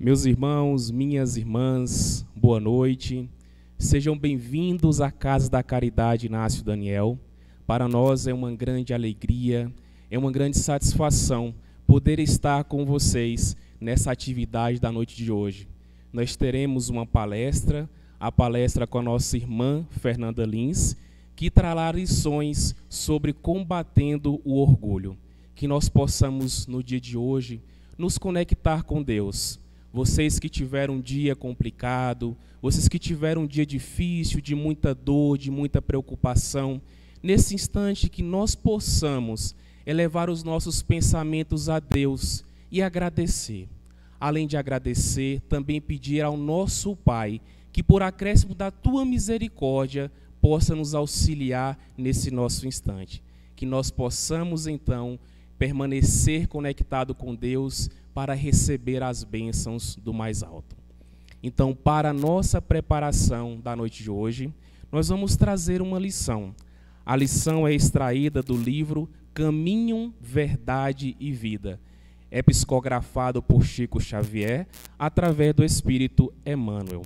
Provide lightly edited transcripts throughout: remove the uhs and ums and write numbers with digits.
Meus irmãos, minhas irmãs, boa noite. Sejam bem-vindos à Casa da Caridade Inácio Daniel. Para nós é uma grande alegria, é uma grande satisfação poder estar com vocês nessa atividade da noite de hoje. Nós teremos uma palestra, a palestra com a nossa irmã Fernanda Lins, que trará lições sobre combatendo o orgulho. Que nós possamos, no dia de hoje, nos conectar com Deus. Vocês que tiveram um dia complicado, vocês que tiveram um dia difícil, de muita dor, de muita preocupação, nesse instante que nós possamos elevar os nossos pensamentos a Deus e agradecer. Além de agradecer, também pedir ao nosso Pai que, por acréscimo da Tua misericórdia, possa nos auxiliar nesse nosso instante. Que nós possamos, então, permanecer conectado com Deus para receber as bênçãos do mais alto. Então, para a nossa preparação da noite de hoje, nós vamos trazer uma lição. A lição é extraída do livro Caminho, Verdade e Vida. É psicografado por Chico Xavier, através do Espírito Emmanuel.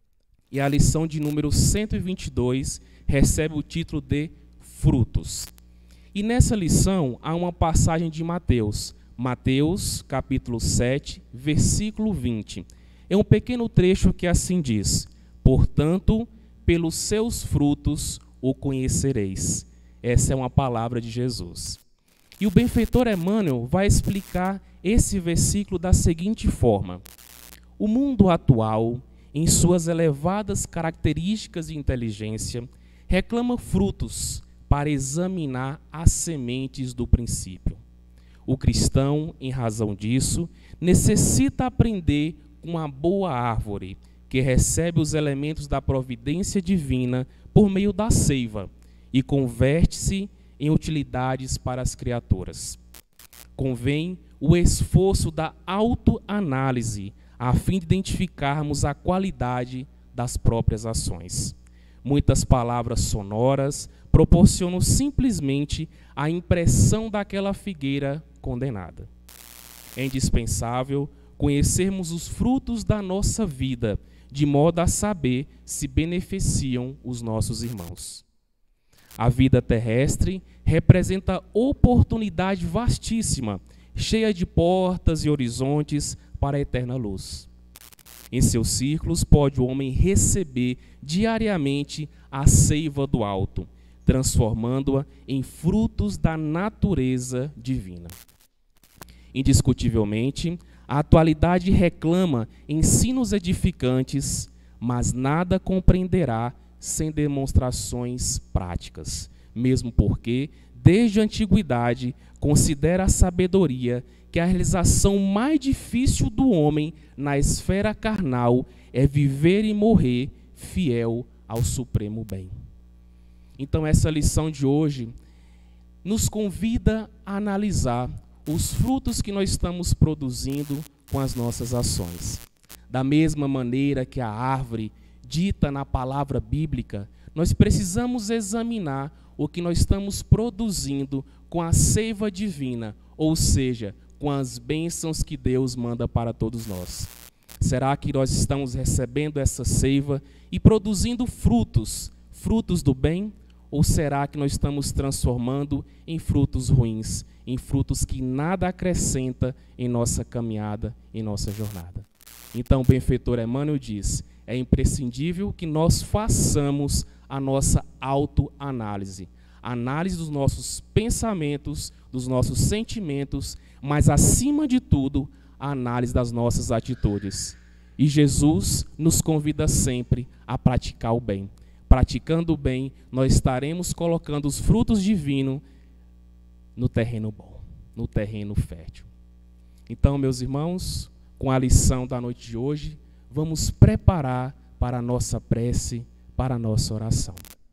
E a lição de número 122 recebe o título de Frutos. E nessa lição há uma passagem de Mateus, capítulo 7, versículo 20. É um pequeno trecho que assim diz: portanto, pelos seus frutos o conhecereis. Essa é uma palavra de Jesus. E o benfeitor Emmanuel vai explicar esse versículo da seguinte forma: o mundo atual, em suas elevadas características de inteligência, reclama frutos para examinar as sementes do princípio. O cristão, em razão disso, necessita aprender com a boa árvore, que recebe os elementos da providência divina por meio da seiva e converte-se em utilidades para as criaturas. Convém o esforço da autoanálise, a fim de identificarmos a qualidade das próprias ações. Muitas palavras sonoras proporcionam simplesmente a impressão daquela figueira condenada. É indispensável conhecermos os frutos da nossa vida, de modo a saber se beneficiam os nossos irmãos. A vida terrestre representa oportunidade vastíssima, cheia de portas e horizontes para a eterna luz. Em seus círculos pode o homem receber diariamente a seiva do alto, transformando-a em frutos da natureza divina. Indiscutivelmente, a atualidade reclama ensinos edificantes, mas nada compreenderá sem demonstrações práticas, mesmo porque, desde a antiguidade, considera a sabedoria que a realização mais difícil do homem na esfera carnal é viver e morrer fiel ao supremo bem. Então, essa lição de hoje nos convida a analisar os frutos que nós estamos produzindo com as nossas ações. Da mesma maneira que a árvore dita na palavra bíblica, nós precisamos examinar o que nós estamos produzindo com a seiva divina, ou seja, com as bênçãos que Deus manda para todos nós. Será que nós estamos recebendo essa seiva e produzindo frutos do bem? Ou será que nós estamos transformando em frutos ruins, em frutos que nada acrescenta em nossa caminhada, em nossa jornada? Então, o benfeitor Emmanuel diz: é imprescindível que nós façamos a nossa autoanálise, análise dos nossos pensamentos, dos nossos sentimentos, mas, acima de tudo, a análise das nossas atitudes. E Jesus nos convida sempre a praticar o bem. Praticando o bem, nós estaremos colocando os frutos divinos no terreno bom, no terreno fértil. Então, meus irmãos, com a lição da noite de hoje, vamos preparar para a nossa prece, para a nossa oração.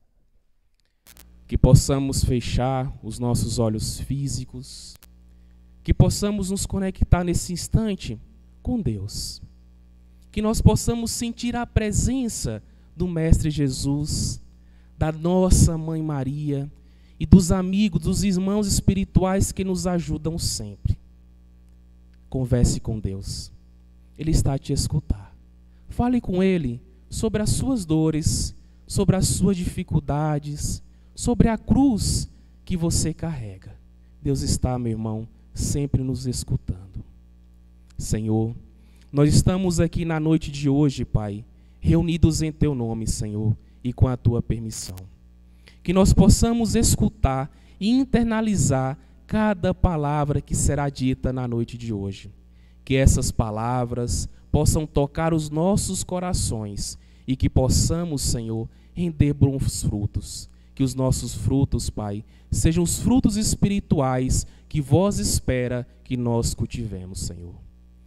Que possamos fechar os nossos olhos físicos, que possamos nos conectar nesse instante com Deus, que nós possamos sentir a presença do Mestre Jesus, da nossa Mãe Maria e dos amigos, dos irmãos espirituais que nos ajudam sempre. Converse com Deus. Ele está a te escutar. Fale com Ele sobre as suas dores, sobre as suas dificuldades, sobre a cruz que você carrega. Deus está, meu irmão, sempre nos escutando. Senhor, nós estamos aqui na noite de hoje, Pai, reunidos em Teu nome, Senhor, e com a Tua permissão. Que nós possamos escutar e internalizar cada palavra que será dita na noite de hoje. Que essas palavras possam tocar os nossos corações e que possamos, Senhor, render bons frutos. Que os nossos frutos, Pai, sejam os frutos espirituais que vós espera que nós cultivemos, Senhor.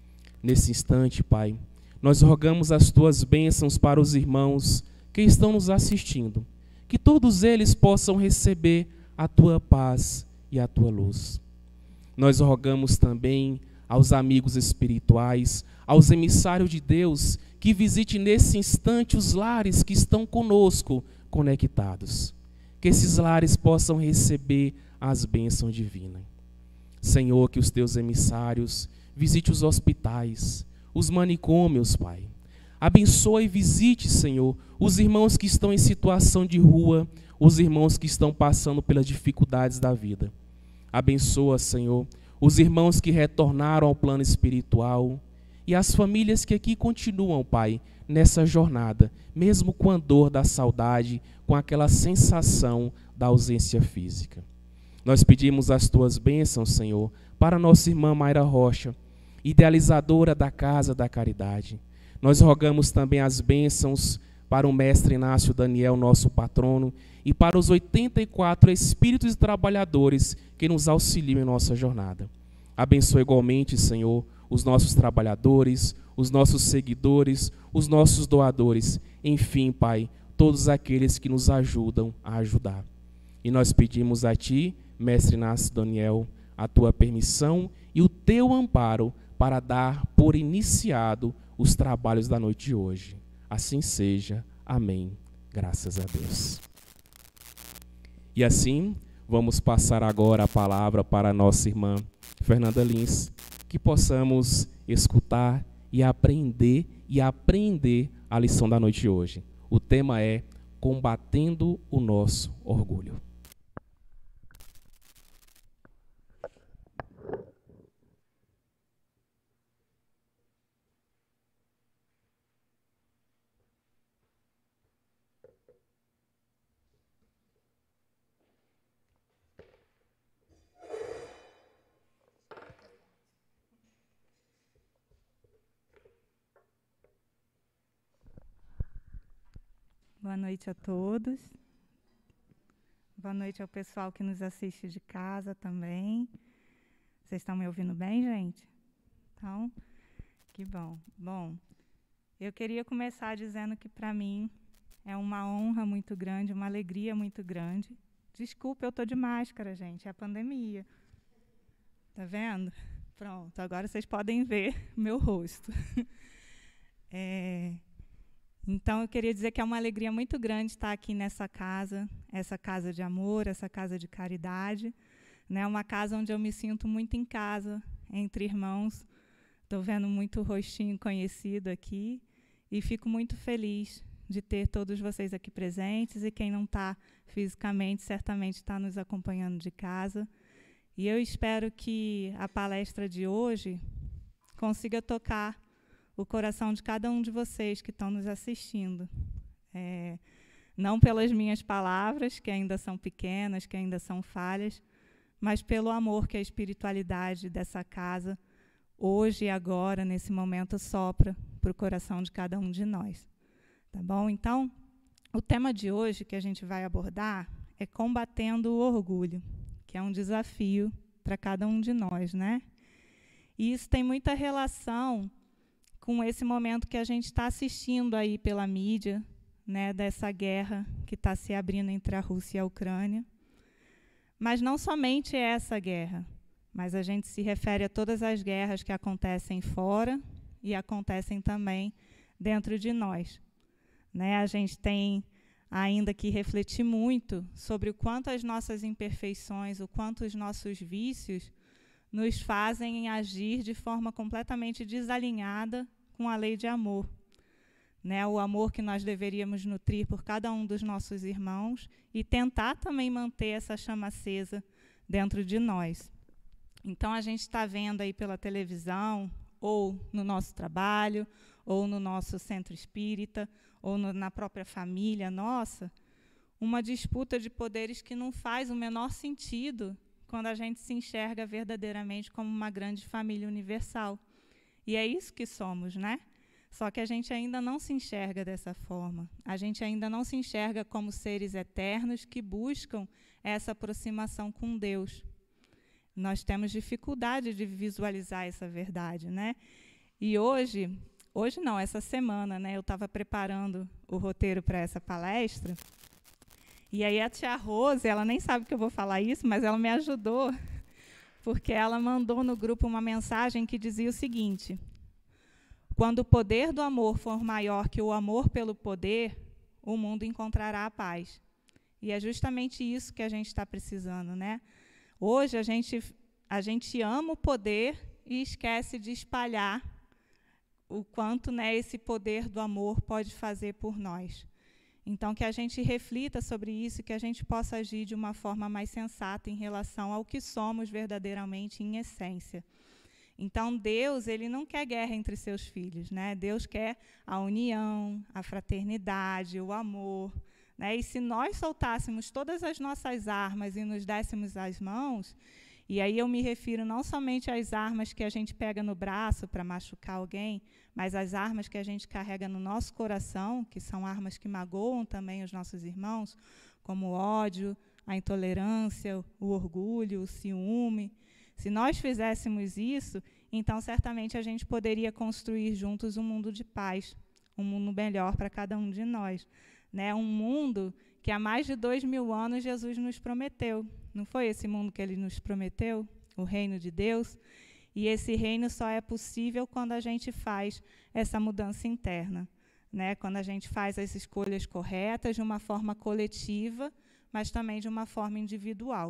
Nesse instante, Pai, nós rogamos as Tuas bênçãos para os irmãos que estão nos assistindo. Que todos eles possam receber a Tua paz e a Tua luz. Nós rogamos também aos amigos espirituais, aos emissários de Deus, que visite nesse instante os lares que estão conosco conectados. Que esses lares possam receber as bênçãos divinas. Senhor, que os Teus emissários visite os hospitais, os manicômios, Pai. Abençoa e visite, Senhor, os irmãos que estão em situação de rua, os irmãos que estão passando pelas dificuldades da vida. Abençoa, Senhor, os irmãos que retornaram ao plano espiritual e as famílias que aqui continuam, Pai, nessa jornada, mesmo com a dor da saudade, com aquela sensação da ausência física. Nós pedimos as Tuas bênçãos, Senhor, para nossa irmã Mayra Rocha, idealizadora da Casa da Caridade. Nós rogamos também as bênçãos para o mestre Inácio Daniel, nosso patrono, e para os 84 espíritos e trabalhadores que nos auxiliam em nossa jornada. Abençoa igualmente, Senhor, os nossos trabalhadores, os nossos seguidores, os nossos doadores, enfim, Pai, todos aqueles que nos ajudam a ajudar. E nós pedimos a Ti, mestre Inácio Daniel, a Tua permissão e o Teu amparo para dar por iniciado os trabalhos da noite de hoje. Assim seja. Amém. Graças a Deus. E assim, vamos passar agora a palavra para a nossa irmã Fernanda Lins, que possamos escutar e aprender a lição da noite de hoje. O tema é combatendo o nosso orgulho. Boa noite a todos. Boa noite ao pessoal que nos assiste de casa também. Vocês estão me ouvindo bem, gente? Então, que bom. Bom, eu queria começar dizendo que para mim é uma honra muito grande, uma alegria muito grande. Desculpa, eu estou de máscara, gente, é a pandemia. Tá vendo? Pronto, agora vocês podem ver meu rosto. Então, eu queria dizer que é uma alegria muito grande estar aqui nessa casa, essa casa de amor, essa casa de caridade, né? Uma casa onde eu me sinto muito em casa, entre irmãos. Estou vendo muito rostinho conhecido aqui e fico muito feliz de ter todos vocês aqui presentes e quem não está fisicamente, certamente está nos acompanhando de casa. E eu espero que a palestra de hoje consiga tocar o coração de cada um de vocês que estão nos assistindo. Não pelas minhas palavras, que ainda são pequenas, que ainda são falhas, mas pelo amor que a espiritualidade dessa casa, hoje e agora, nesse momento, sopra para o coração de cada um de nós. Tá bom? Então, o tema de hoje que a gente vai abordar é combatendo o orgulho, que é um desafio para cada um de nós, né? E isso tem muita relação com esse momento que a gente está assistindo aí pela mídia, né, dessa guerra que está se abrindo entre a Rússia e a Ucrânia. Mas não somente essa guerra, mas a gente se refere a todas as guerras que acontecem fora e acontecem também dentro de nós. Né? A gente tem ainda que refletir muito sobre o quanto as nossas imperfeições, o quanto os nossos vícios nos fazem agir de forma completamente desalinhada com a lei de amor, né? O amor que nós deveríamos nutrir por cada um dos nossos irmãos e tentar também manter essa chama acesa dentro de nós. Então, a gente está vendo aí pela televisão, ou no nosso trabalho, ou no nosso centro espírita, ou na própria família nossa, uma disputa de poderes que não faz o menor sentido quando a gente se enxerga verdadeiramente como uma grande família universal. E é isso que somos, né? Só que a gente ainda não se enxerga dessa forma. A gente ainda não se enxerga como seres eternos que buscam essa aproximação com Deus. Nós temos dificuldade de visualizar essa verdade, né? E hoje não, essa semana, né, eu estava preparando o roteiro para essa palestra, e aí a tia Rose, ela nem sabe que eu vou falar isso, mas ela me ajudou, porque ela mandou no grupo uma mensagem que dizia o seguinte: quando o poder do amor for maior que o amor pelo poder, o mundo encontrará a paz. E é justamente isso que a gente está precisando, né? Hoje a gente ama o poder e esquece de espalhar o quanto, né, esse poder do amor pode fazer por nós. Então, que a gente reflita sobre isso, que a gente possa agir de uma forma mais sensata em relação ao que somos verdadeiramente em essência. Então, Deus, ele não quer guerra entre seus filhos, né? Deus quer a união, a fraternidade, o amor, né? E se nós soltássemos todas as nossas armas e nos dessemos as mãos, e aí eu me refiro não somente às armas que a gente pega no braço para machucar alguém, mas às armas que a gente carrega no nosso coração, que são armas que magoam também os nossos irmãos, como o ódio, a intolerância, o orgulho, o ciúme. Se nós fizéssemos isso, então certamente a gente poderia construir juntos um mundo de paz, um mundo melhor para cada um de nós, né? Um mundo que há mais de 2000 anos Jesus nos prometeu. Não foi esse mundo que ele nos prometeu? O reino de Deus? E esse reino só é possível quando a gente faz essa mudança interna, né? Quando a gente faz as escolhas corretas de uma forma coletiva, mas também de uma forma individual.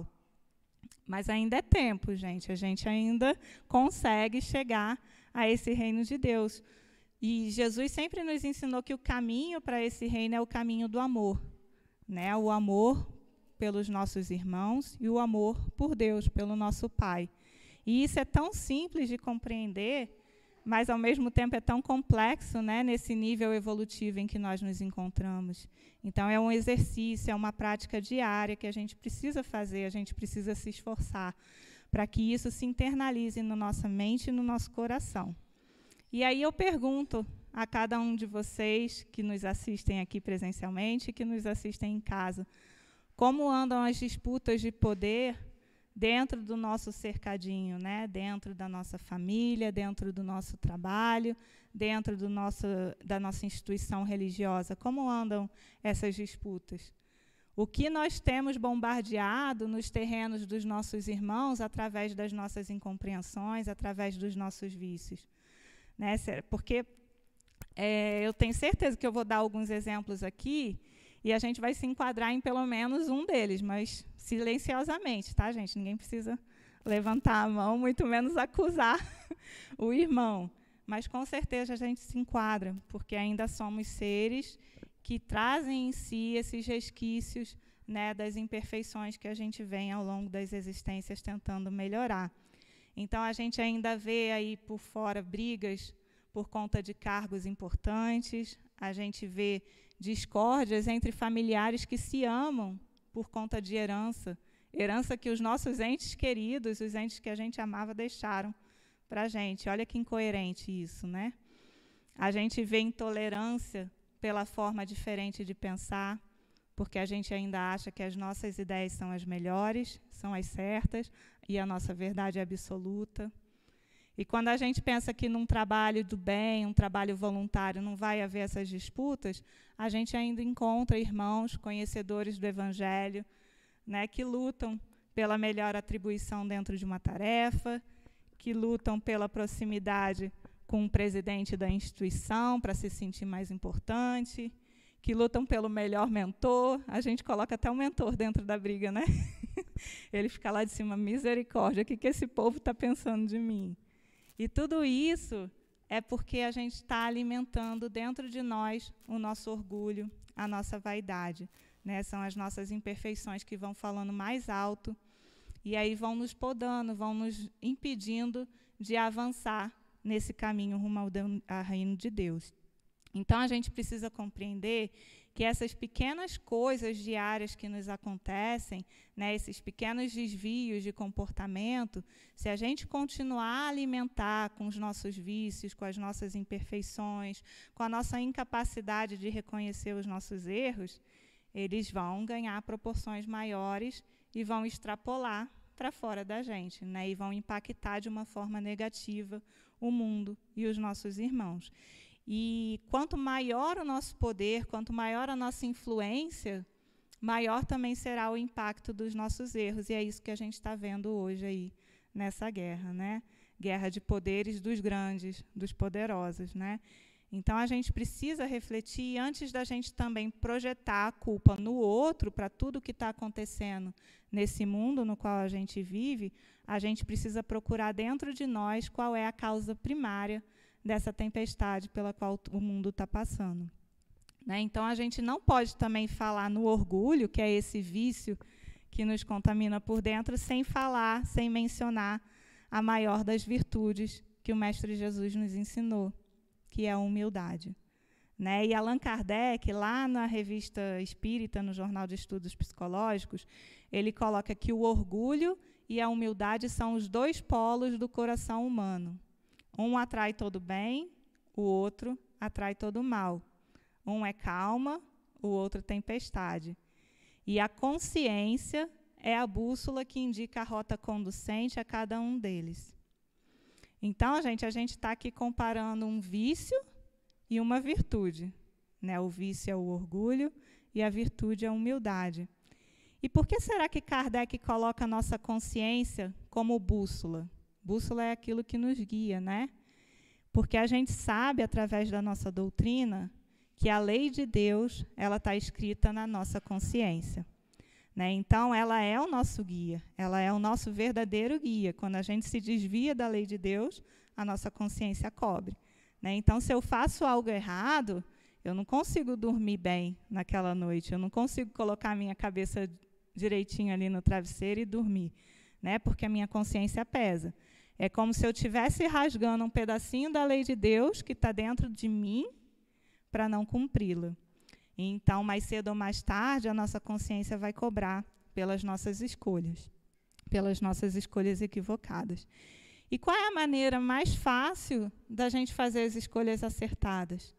Mas ainda é tempo, gente. A gente ainda consegue chegar a esse reino de Deus. E Jesus sempre nos ensinou que o caminho para esse reino é o caminho do amor, né? O amor pelos nossos irmãos e o amor por Deus, pelo nosso Pai. E isso é tão simples de compreender, mas, ao mesmo tempo, é tão complexo, né, nesse nível evolutivo em que nós nos encontramos. Então, é um exercício, é uma prática diária que a gente precisa fazer, a gente precisa se esforçar para que isso se internalize na nossa mente e no nosso coração. E aí eu pergunto a cada um de vocês que nos assistem aqui presencialmente e que nos assistem em casa, como andam as disputas de poder dentro do nosso cercadinho, né? Dentro da nossa família, dentro do nosso trabalho, dentro da nossa instituição religiosa. Como andam essas disputas? O que nós temos bombardeado nos terrenos dos nossos irmãos através das nossas incompreensões, através dos nossos vícios? Né? Porque eu tenho certeza que eu vou dar alguns exemplos aqui e a gente vai se enquadrar em pelo menos um deles, mas silenciosamente, tá, gente? Ninguém precisa levantar a mão, muito menos acusar o irmão. Mas, com certeza, a gente se enquadra, porque ainda somos seres que trazem em si esses resquícios, né, das imperfeições que a gente vem ao longo das existências tentando melhorar. Então, a gente ainda vê aí por fora brigas por conta de cargos importantes, a gente vê discórdias entre familiares que se amam por conta de herança que os nossos entes queridos, os entes que a gente amava, deixaram para a gente. Olha que incoerente isso, né? A gente vê intolerância pela forma diferente de pensar, porque a gente ainda acha que as nossas ideias são as melhores, são as certas, e a nossa verdade é absoluta. E quando a gente pensa que num trabalho do bem, um trabalho voluntário, não vai haver essas disputas, a gente ainda encontra irmãos conhecedores do Evangelho, né, que lutam pela melhor atribuição dentro de uma tarefa, que lutam pela proximidade com o presidente da instituição para se sentir mais importante, que lutam pelo melhor mentor. A gente coloca até o mentor dentro da briga, né? Ele fica lá de cima, misericórdia, o que esse povo está pensando de mim? E tudo isso é porque a gente está alimentando dentro de nós o nosso orgulho, a nossa vaidade, né? São as nossas imperfeições que vão falando mais alto e aí vão nos podando, vão nos impedindo de avançar nesse caminho rumo ao reino de Deus. Então, a gente precisa compreender que essas pequenas coisas diárias que nos acontecem, né, esses pequenos desvios de comportamento, se a gente continuar a alimentar com os nossos vícios, com as nossas imperfeições, com a nossa incapacidade de reconhecer os nossos erros, eles vão ganhar proporções maiores e vão extrapolar para fora da gente, né, e vão impactar de uma forma negativa o mundo e os nossos irmãos. E quanto maior o nosso poder, quanto maior a nossa influência, maior também será o impacto dos nossos erros. E é isso que a gente está vendo hoje aí nessa guerra, né? Guerra de poderes dos grandes, dos poderosos, né? Então, a gente precisa refletir, antes da gente também projetar a culpa no outro, para tudo que está acontecendo nesse mundo no qual a gente vive, a gente precisa procurar dentro de nós qual é a causa primária dessa tempestade pela qual o mundo está passando. Né? Então, a gente não pode também falar no orgulho, que é esse vício que nos contamina por dentro, sem falar, sem mencionar a maior das virtudes que o Mestre Jesus nos ensinou, que é a humildade. Né? E Allan Kardec, lá na Revista Espírita, no Jornal de Estudos Psicológicos, ele coloca que o orgulho e a humildade são os dois polos do coração humano. Um atrai todo o bem, o outro atrai todo o mal. Um é calma, o outro tempestade. E a consciência é a bússola que indica a rota conducente a cada um deles. Então, a gente está aqui comparando um vício e uma virtude. Né? O vício é o orgulho e a virtude é a humildade. E por que será que Kardec coloca a nossa consciência como bússola? Bússola é aquilo que nos guia, né? Porque a gente sabe, através da nossa doutrina, que a lei de Deus ela está escrita na nossa consciência. Né? Então, ela é o nosso guia, ela é o nosso verdadeiro guia. Quando a gente se desvia da lei de Deus, a nossa consciência cobre. Né? Então, se eu faço algo errado, eu não consigo dormir bem naquela noite, eu não consigo colocar a minha cabeça direitinho ali no travesseiro e dormir, né? Porque a minha consciência pesa. É como se eu estivesse rasgando um pedacinho da lei de Deus que está dentro de mim para não cumpri-la. Então, mais cedo ou mais tarde, a nossa consciência vai cobrar pelas nossas escolhas equivocadas. E qual é a maneira mais fácil da gente fazer as escolhas acertadas?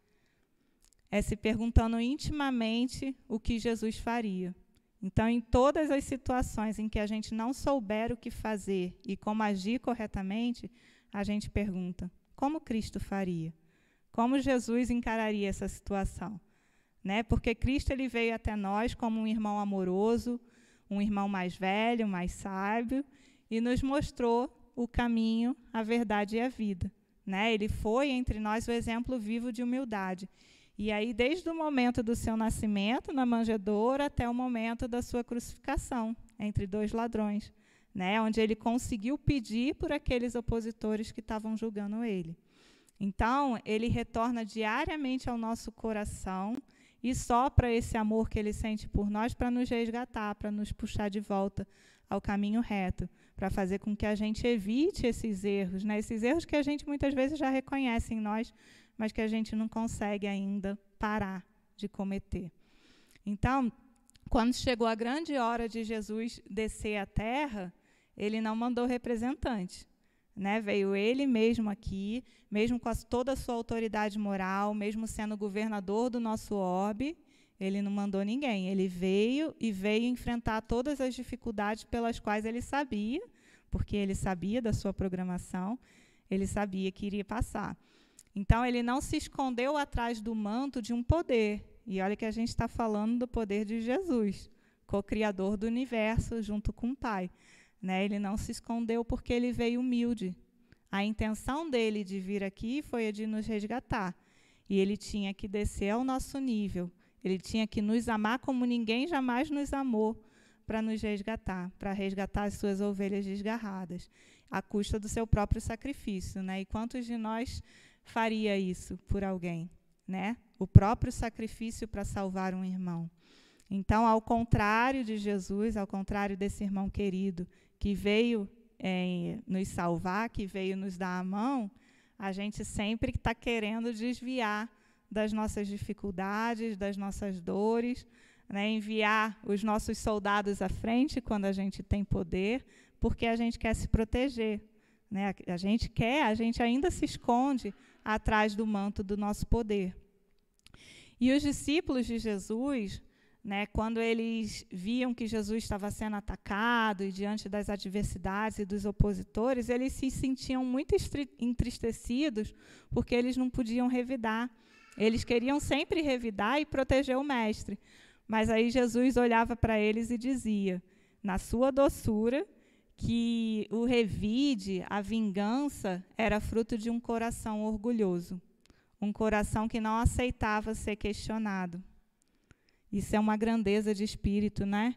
É se perguntando intimamente o que Jesus faria. Então, em todas as situações em que a gente não souber o que fazer e como agir corretamente, a gente pergunta, como Cristo faria? Como Jesus encararia essa situação? Né? Porque Cristo ele veio até nós como um irmão amoroso, um irmão mais velho, mais sábio, e nos mostrou o caminho, a verdade e a vida. Né? Ele foi entre nós o exemplo vivo de humildade. E aí, desde o momento do seu nascimento, na manjedoura, até o momento da sua crucificação, entre dois ladrões, né? Onde ele conseguiu pedir por aqueles opositores que estavam julgando ele. Então, ele retorna diariamente ao nosso coração e sopra esse amor que ele sente por nós para nos resgatar, para nos puxar de volta ao caminho reto, para fazer com que a gente evite esses erros, né? Esses erros que a gente muitas vezes já reconhece em nós, mas que a gente não consegue ainda parar de cometer. Então, quando chegou a grande hora de Jesus descer à terra, ele não mandou representante. Né? Veio ele mesmo aqui, mesmo com toda a sua autoridade moral, mesmo sendo governador do nosso orbe, ele não mandou ninguém. Ele veio enfrentar todas as dificuldades pelas quais ele sabia, porque ele sabia da sua programação, ele sabia que iria passar. Então, ele não se escondeu atrás do manto de um poder. E olha que a gente está falando do poder de Jesus, co-criador do universo junto com o Pai. Né? Ele não se escondeu porque ele veio humilde. A intenção dele de vir aqui foi a de nos resgatar. E ele tinha que descer ao nosso nível. Ele tinha que nos amar como ninguém jamais nos amou para nos resgatar, para resgatar as suas ovelhas desgarradas, à custa do seu próprio sacrifício. Né? E quantos de nós faria isso por alguém, né? O próprio sacrifício para salvar um irmão. Então, ao contrário de Jesus, ao contrário desse irmão querido que veio nos salvar, que veio nos dar a mão, a gente sempre está querendo desviar das nossas dificuldades, das nossas dores, né? Enviar os nossos soldados à frente quando a gente tem poder, porque a gente quer se proteger, né? A gente ainda se esconde atrás do manto do nosso poder. E os discípulos de Jesus, né, quando eles viam que Jesus estava sendo atacado e diante das adversidades e dos opositores, eles se sentiam muito entristecidos porque eles não podiam revidar. Eles queriam sempre revidar e proteger o mestre. Mas aí Jesus olhava para eles e dizia, na sua doçura, que o revide, a vingança, era fruto de um coração orgulhoso. Um coração que não aceitava ser questionado. Isso é uma grandeza de espírito, né?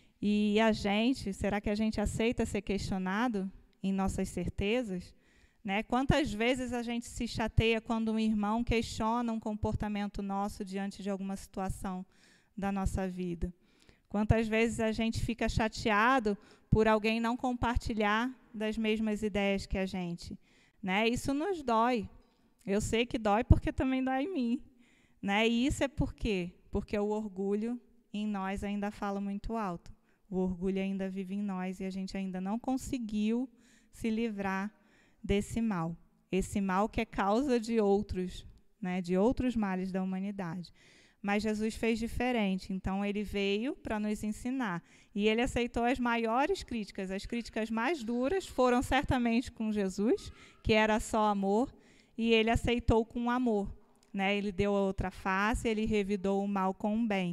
E será que a gente aceita ser questionado em nossas certezas? Né? Quantas vezes a gente se chateia quando um irmão questiona um comportamento nosso diante de alguma situação da nossa vida? Quantas vezes a gente fica chateado por alguém não compartilhar das mesmas ideias que a gente? Né? Isso nos dói. Eu sei que dói porque também dói em mim. Né? E isso é por quê? Porque o orgulho em nós ainda fala muito alto. O orgulho ainda vive em nós e a gente ainda não conseguiu se livrar desse mal. Esse mal que é causa de outros, né? De outros males da humanidade. Mas Jesus fez diferente, então ele veio para nos ensinar. E ele aceitou as maiores críticas. As críticas mais duras foram certamente com Jesus, que era só amor, e ele aceitou com amor. Né? Ele deu a outra face, ele revidou o mal com o bem.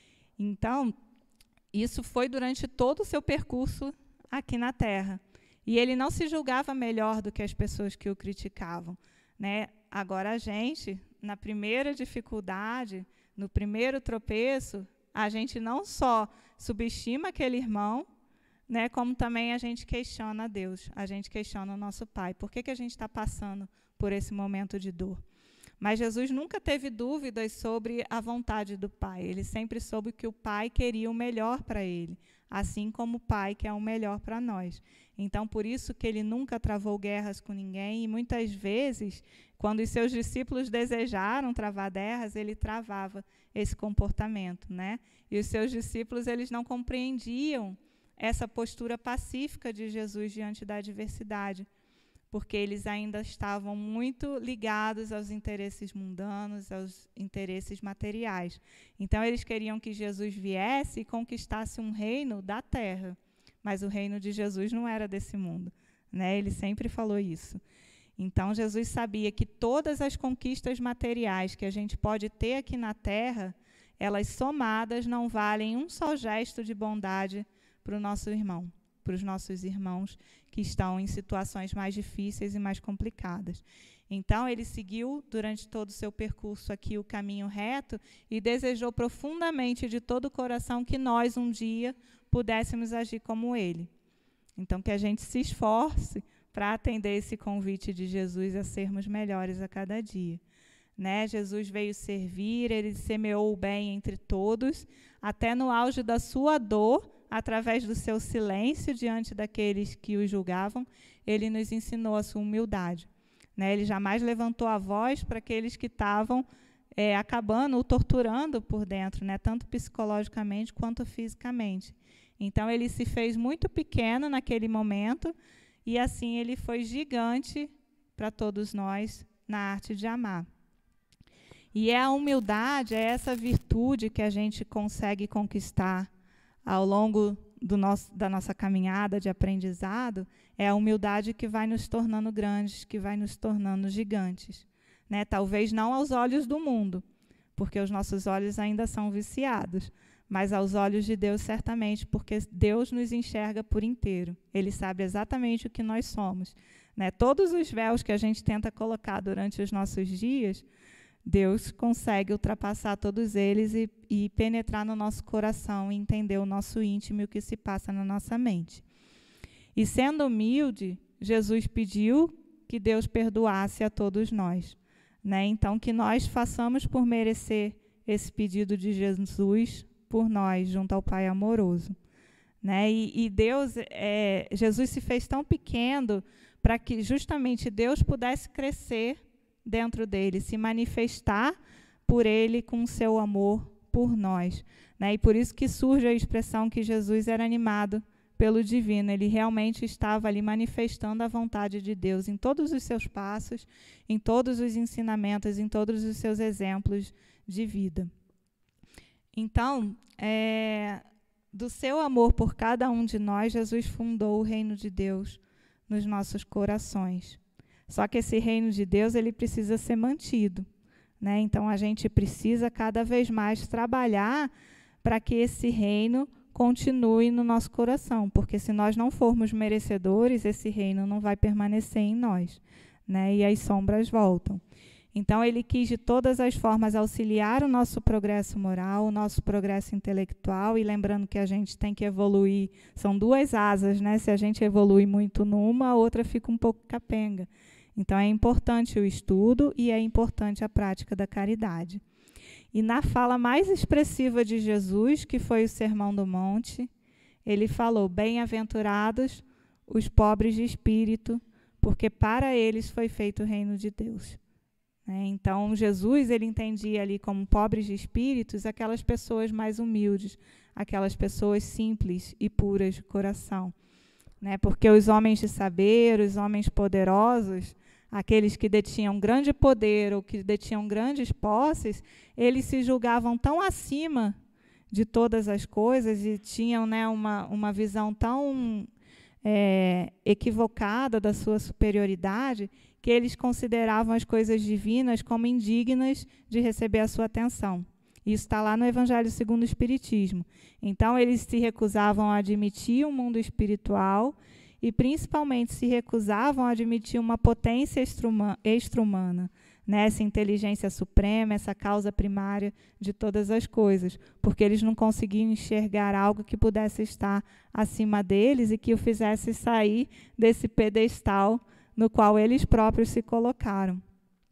Então, isso foi durante todo o seu percurso aqui na Terra. E ele não se julgava melhor do que as pessoas que o criticavam. Né? Agora, a gente, na primeira dificuldade, no primeiro tropeço, a gente não só subestima aquele irmão, né, como também a gente questiona a Deus, a gente questiona o nosso Pai. Por que a gente está passando por esse momento de dor? Mas Jesus nunca teve dúvidas sobre a vontade do Pai. Ele sempre soube que o Pai queria o melhor para ele, assim como o Pai quer o melhor para nós. Então, por isso que ele nunca travou guerras com ninguém, e muitas vezes, quando os seus discípulos desejaram travar guerras, ele travava esse comportamento, né? E os seus discípulos, eles não compreendiam essa postura pacífica de Jesus diante da adversidade, porque eles ainda estavam muito ligados aos interesses mundanos, aos interesses materiais. Então, eles queriam que Jesus viesse e conquistasse um reino da terra, mas o reino de Jesus não era desse mundo, né? Ele sempre falou isso. Então, Jesus sabia que todas as conquistas materiais que a gente pode ter aqui na terra, elas somadas não valem um só gesto de bondade para o nosso irmão, para os nossos irmãos que estão em situações mais difíceis e mais complicadas. Então, ele seguiu durante todo o seu percurso aqui o caminho reto e desejou profundamente de todo o coração que nós, um dia, pudéssemos agir como ele. Então, que a gente se esforce para atender esse convite de Jesus a sermos melhores a cada dia. Né? Jesus veio servir, ele semeou o bem entre todos, até no auge da sua dor, através do seu silêncio diante daqueles que o julgavam, ele nos ensinou a sua humildade. Né? Ele jamais levantou a voz para aqueles que estavam acabando ou torturando por dentro, né? Tanto psicologicamente quanto fisicamente. Então, ele se fez muito pequeno naquele momento e, assim, ele foi gigante para todos nós na arte de amar. E a humildade é essa virtude que a gente consegue conquistar ao longo da nossa caminhada de aprendizado, é a humildade que vai nos tornando grandes, que vai nos tornando gigantes. Né? Talvez não aos olhos do mundo, porque os nossos olhos ainda são viciados, mas aos olhos de Deus certamente, porque Deus nos enxerga por inteiro. Ele sabe exatamente o que nós somos. Né? Todos os véus que a gente tenta colocar durante os nossos dias, Deus consegue ultrapassar todos eles e penetrar no nosso coração e entender o nosso íntimo e o que se passa na nossa mente. E sendo humilde, Jesus pediu que Deus perdoasse a todos nós. né? Então, que nós façamos por merecer esse pedido de Jesus por nós, junto ao Pai amoroso, né? E Deus, Jesus se fez tão pequeno para que justamente Deus pudesse crescer dentro dele, se manifestar por ele com o seu amor por nós, né? E por isso que surge a expressão que Jesus era animado pelo divino. Ele realmente estava ali manifestando a vontade de Deus em todos os seus passos, em todos os ensinamentos, em todos os seus exemplos de vida. Então, do seu amor por cada um de nós, Jesus fundou o reino de Deus nos nossos corações. Só que esse reino de Deus, ele precisa ser mantido, né? Então, a gente precisa cada vez mais trabalhar para que esse reino continue no nosso coração, porque se nós não formos merecedores, esse reino não vai permanecer em nós, né? E as sombras voltam. Então, ele quis de todas as formas auxiliar o nosso progresso moral, o nosso progresso intelectual, e lembrando que a gente tem que evoluir, são duas asas, né? Se a gente evolui muito numa, a outra fica um pouco capenga. Então, é importante o estudo e é importante a prática da caridade. E na fala mais expressiva de Jesus, que foi o Sermão do Monte, ele falou: bem-aventurados os pobres de espírito, porque para eles foi feito o reino de Deus. Então, Jesus, ele entendia ali como pobres de espíritos aquelas pessoas mais humildes, aquelas pessoas simples e puras de coração, né? Porque os homens de saber, os homens poderosos, aqueles que detinham grande poder ou que detinham grandes posses, eles se julgavam tão acima de todas as coisas e tinham, né, uma visão tão equivocada da sua superioridade, que eles consideravam as coisas divinas como indignas de receber a sua atenção. Isso está lá no Evangelho segundo o Espiritismo. Então, eles se recusavam a admitir o mundo espiritual e, principalmente, se recusavam a admitir uma potência extra-humana, né? Essa inteligência suprema, essa causa primária de todas as coisas, porque eles não conseguiam enxergar algo que pudesse estar acima deles e que o fizesse sair desse pedestal no qual eles próprios se colocaram.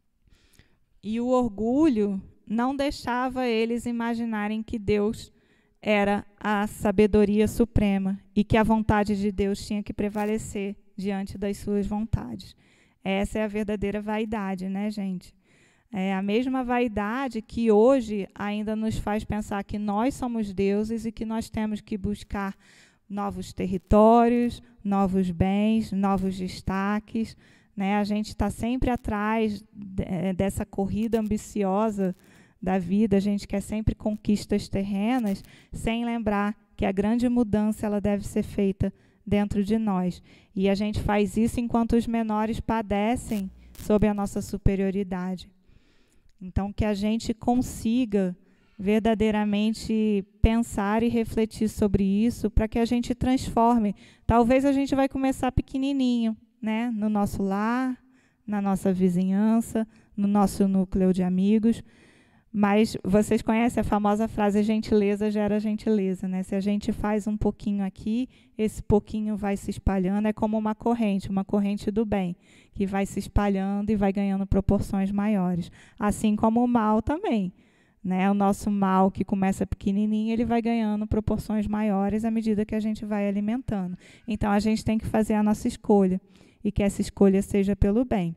E o orgulho não deixava eles imaginarem que Deus era a sabedoria suprema e que a vontade de Deus tinha que prevalecer diante das suas vontades. Essa é a verdadeira vaidade, né, gente? É a mesma vaidade que hoje ainda nos faz pensar que nós somos deuses e que nós temos que buscar novos territórios, novos bens, novos destaques, né? A gente está sempre atrás dessa corrida ambiciosa da vida, a gente quer sempre conquistas terrenas, sem lembrar que a grande mudança ela deve ser feita dentro de nós. E a gente faz isso enquanto os menores padecem sob a nossa superioridade. Então, que a gente consiga verdadeiramente pensar e refletir sobre isso para que a gente transforme. Talvez a gente vai começar pequenininho, né? No nosso lar, na nossa vizinhança, no nosso núcleo de amigos. Mas vocês conhecem a famosa frase: gentileza gera gentileza, né? Se a gente faz um pouquinho aqui, esse pouquinho vai se espalhando. É como uma corrente do bem, que vai se espalhando e vai ganhando proporções maiores. Assim como o mal também, né? O nosso mal, que começa pequenininho, ele vai ganhando proporções maiores à medida que a gente vai alimentando. Então, a gente tem que fazer a nossa escolha, e que essa escolha seja pelo bem.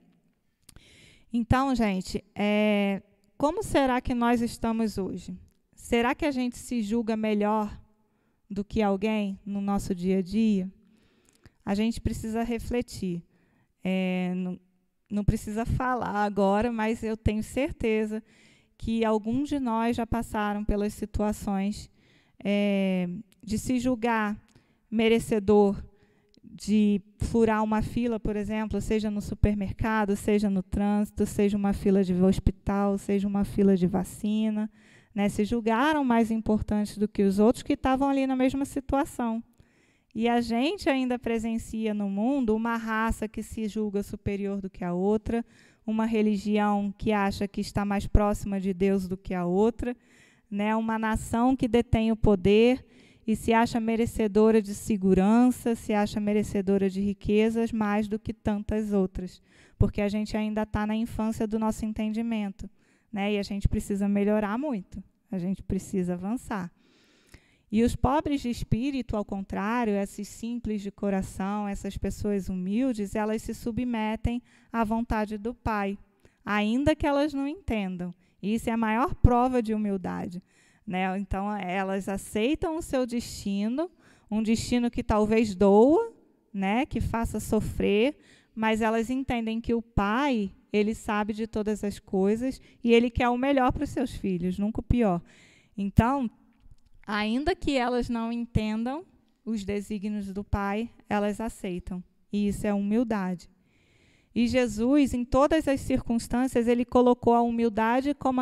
Então, gente, como será que nós estamos hoje? Será que a gente se julga melhor do que alguém no nosso dia a dia? A gente precisa refletir. Não precisa falar agora, mas eu tenho certeza que alguns de nós já passaram pelas situações de se julgar merecedor de furar uma fila, por exemplo, seja no supermercado, seja no trânsito, seja uma fila de hospital, seja uma fila de vacina, né? Se julgaram mais importantes do que os outros que estavam ali na mesma situação. E a gente ainda presencia no mundo uma raça que se julga superior do que a outra, uma religião que acha que está mais próxima de Deus do que a outra, né? Uma nação que detém o poder e se acha merecedora de segurança, se acha merecedora de riquezas mais do que tantas outras, porque a gente ainda está na infância do nosso entendimento, né? E a gente precisa melhorar muito, a gente precisa avançar. E os pobres de espírito, ao contrário, esses simples de coração, essas pessoas humildes, elas se submetem à vontade do Pai, ainda que elas não entendam. E isso é a maior prova de humildade, né? Então, elas aceitam o seu destino, um destino que talvez doa, né? Que faça sofrer, mas elas entendem que o Pai, ele sabe de todas as coisas e ele quer o melhor para os seus filhos, nunca o pior. Então, ainda que elas não entendam os desígnios do Pai, elas aceitam. E isso é humildade. E Jesus, em todas as circunstâncias, ele colocou a humildade como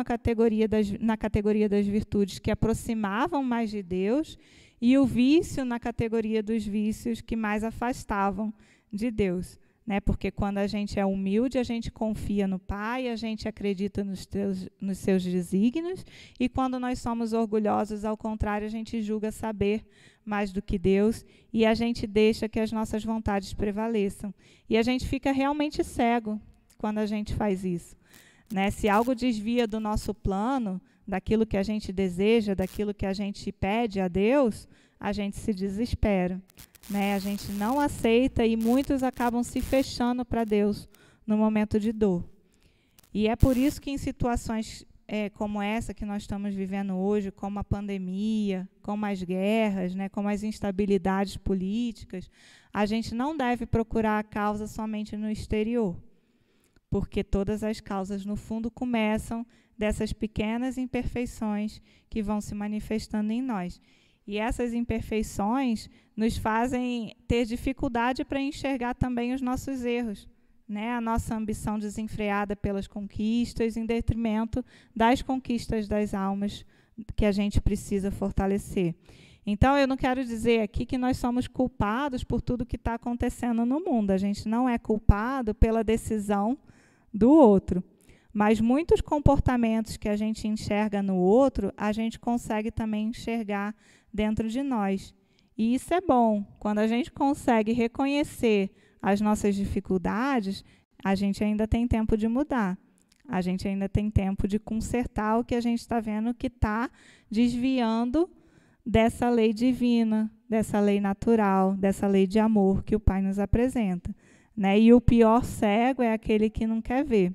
na categoria das virtudes que aproximavam mais de Deus e o vício na categoria dos vícios que mais afastavam de Deus. Né? Porque quando a gente é humilde, a gente confia no Pai, a gente acredita nos seus desígnios, e quando nós somos orgulhosos, ao contrário, a gente julga saber mais do que Deus, e a gente deixa que as nossas vontades prevaleçam. E a gente fica realmente cego quando a gente faz isso. Né? Se algo desvia do nosso plano, daquilo que a gente deseja, daquilo que a gente pede a Deus, a gente se desespera. Né? A gente não aceita e muitos acabam se fechando para Deus no momento de dor. E é por isso que em situações como essa que nós estamos vivendo hoje, como a pandemia, como as guerras, né, como as instabilidades políticas, a gente não deve procurar a causa somente no exterior, porque todas as causas, no fundo, começam dessas pequenas imperfeições que vão se manifestando em nós. E essas imperfeições nos fazem ter dificuldade para enxergar também os nossos erros, né? A nossa ambição desenfreada pelas conquistas, em detrimento das conquistas das almas que a gente precisa fortalecer. Então, eu não quero dizer aqui que nós somos culpados por tudo que está acontecendo no mundo. A gente não é culpado pela decisão do outro. Mas muitos comportamentos que a gente enxerga no outro, a gente consegue também enxergar dentro de nós. E isso é bom. Quando a gente consegue reconhecer as nossas dificuldades, a gente ainda tem tempo de mudar. A gente ainda tem tempo de consertar o que a gente está vendo que está desviando dessa lei divina, dessa lei natural, dessa lei de amor que o Pai nos apresenta. Né? E o pior cego é aquele que não quer ver.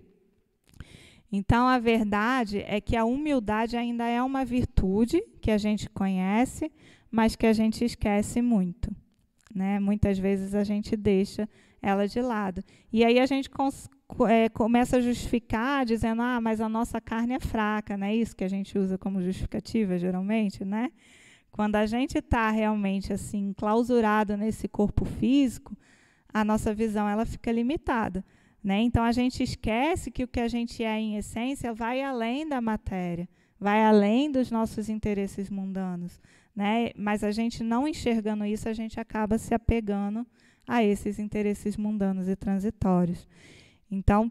Então, a verdade é que a humildade ainda é uma virtude que a gente conhece, mas que a gente esquece muito. Né? Muitas vezes a gente deixa ela de lado. E aí a gente começa a justificar dizendo, mas a nossa carne é fraca, não é isso que a gente usa como justificativa, geralmente, né? Quando a gente está realmente assim, clausurado nesse corpo físico, a nossa visão ela fica limitada. Né? Então, a gente esquece que o que a gente é, em essência, vai além da matéria, vai além dos nossos interesses mundanos. Né? Mas a gente não enxergando isso, a gente acaba se apegando a esses interesses mundanos e transitórios. Então,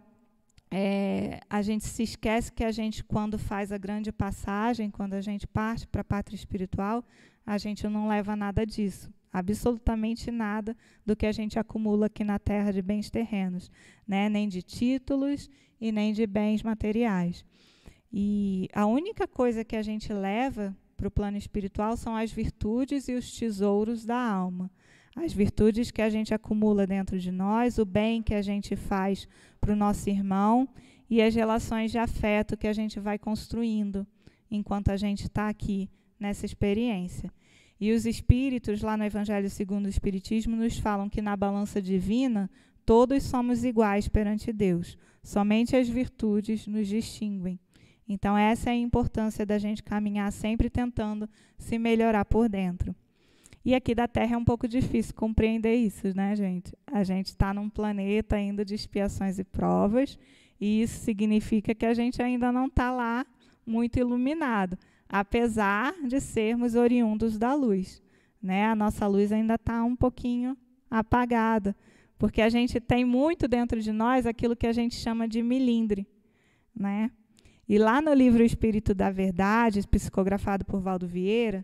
a gente se esquece que a gente, quando faz a grande passagem, quando a gente parte para a pátria espiritual, a gente não leva nada disso. Absolutamente nada do que a gente acumula aqui na Terra de bens terrenos, né? Nem de títulos e nem de bens materiais. E a única coisa que a gente leva para o plano espiritual são as virtudes e os tesouros da alma. As virtudes que a gente acumula dentro de nós, o bem que a gente faz para o nosso irmão e as relações de afeto que a gente vai construindo enquanto a gente está aqui nessa experiência. E os espíritos, lá no Evangelho segundo o Espiritismo, nos falam que na balança divina todos somos iguais perante Deus. Somente as virtudes nos distinguem. Então, essa é a importância da gente caminhar sempre tentando se melhorar por dentro. E aqui da Terra é um pouco difícil compreender isso, né, gente? A gente está num planeta ainda de expiações e provas, e isso significa que a gente ainda não está lá muito iluminado, apesar de sermos oriundos da luz. Né? A nossa luz ainda está um pouquinho apagada, porque a gente tem muito dentro de nós aquilo que a gente chama de milindre. Né? E lá no livro Espírito da Verdade, psicografado por Valdo Vieira,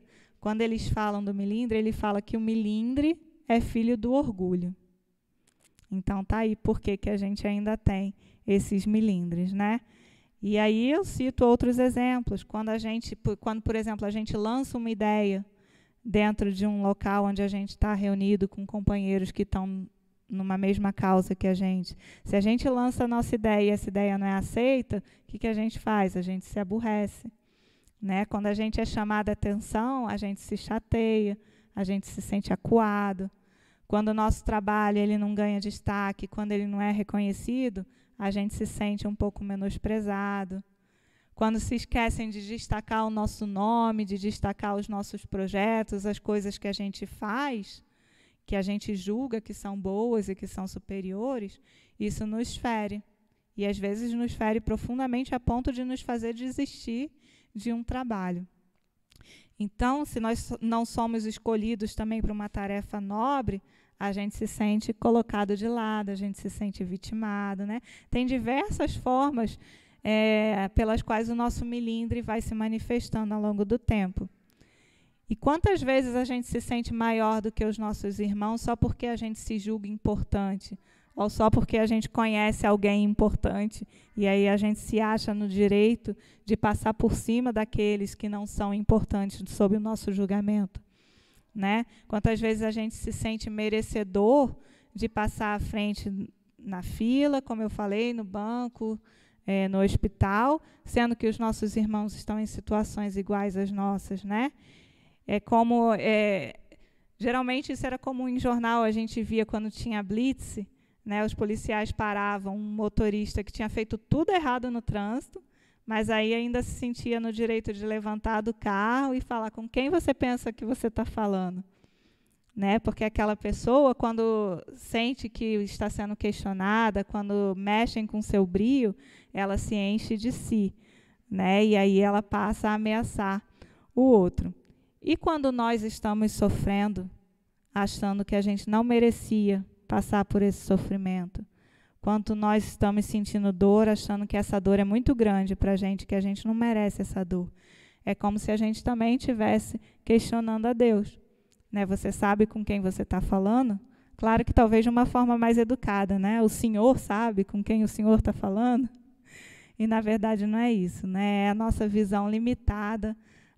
quando eles falam do melindre, ele fala que o melindre é filho do orgulho. Então, tá aí por que a gente ainda tem esses melindres, né? E aí eu cito outros exemplos. Quando, por exemplo, a gente lança uma ideia dentro de um local onde a gente está reunido com companheiros que estão numa mesma causa que a gente. Se a gente lança a nossa ideia e essa ideia não é aceita, o que a gente faz? A gente se aborrece. Né? Quando a gente é chamado a atenção, a gente se chateia, a gente se sente acuado. Quando o nosso trabalho ele não ganha destaque, quando ele não é reconhecido, a gente se sente um pouco menosprezado. Quando se esquecem de destacar o nosso nome, de destacar os nossos projetos, as coisas que a gente faz, que a gente julga que são boas e que são superiores, isso nos fere. E às vezes nos fere profundamente a ponto de nos fazer desistir de um trabalho. Então, se nós não somos escolhidos também para uma tarefa nobre, a gente se sente colocado de lado, a gente se sente vitimado, né? Tem diversas formas pelas quais o nosso melindre vai se manifestando ao longo do tempo. E quantas vezes a gente se sente maior do que os nossos irmãos só porque a gente se julga importante, ou só porque a gente conhece alguém importante, e aí a gente se acha no direito de passar por cima daqueles que não são importantes sob o nosso julgamento, né? Quantas vezes a gente se sente merecedor de passar à frente na fila, como eu falei, no banco, no hospital, sendo que os nossos irmãos estão em situações iguais às nossas, né? Geralmente isso era comum em jornal, a gente via quando tinha blitz, né, os policiais paravam um motorista que tinha feito tudo errado no trânsito, mas aí ainda se sentia no direito de levantar do carro e falar com quem você pensa que você está falando. Né? Porque aquela pessoa, quando sente que está sendo questionada, quando mexem com seu brio, ela se enche de si. Né? E aí ela passa a ameaçar o outro. E quando nós estamos sofrendo, achando que a gente não merecia passar por esse sofrimento, quando nós estamos sentindo dor, achando que essa dor é muito grande para a gente, que a gente não merece essa dor, é como se a gente também estivesse questionando a Deus. Né? Você sabe com quem você está falando? Claro que talvez de uma forma mais educada, né? O Senhor sabe com quem o Senhor está falando? E, na verdade, não é isso. Né? É a nossa visão limitada,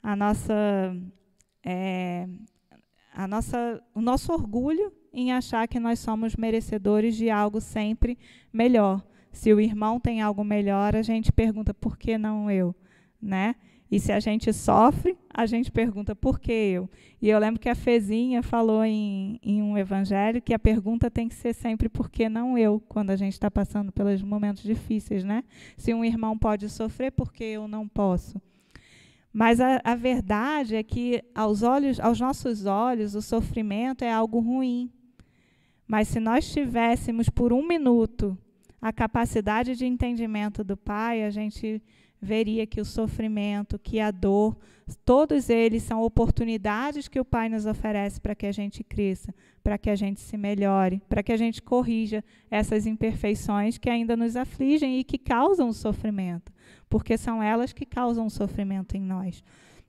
o nosso orgulho em achar que nós somos merecedores de algo sempre melhor. Se o irmão tem algo melhor, a gente pergunta, por que não eu? Né? E se a gente sofre, a gente pergunta, por que eu? E eu lembro que a Fezinha falou em um evangelho que a pergunta tem que ser sempre, por que não eu? Quando a gente está passando pelos momentos difíceis, né? Se um irmão pode sofrer, por que eu não posso? Mas a verdade é que, aos nossos olhos, o sofrimento é algo ruim. Mas se nós tivéssemos, por um minuto, a capacidade de entendimento do Pai, a gente veria que o sofrimento, que a dor, todos eles são oportunidades que o Pai nos oferece para que a gente cresça, para que a gente se melhore, para que a gente corrija essas imperfeições que ainda nos afligem e que causam sofrimento, porque são elas que causam sofrimento em nós.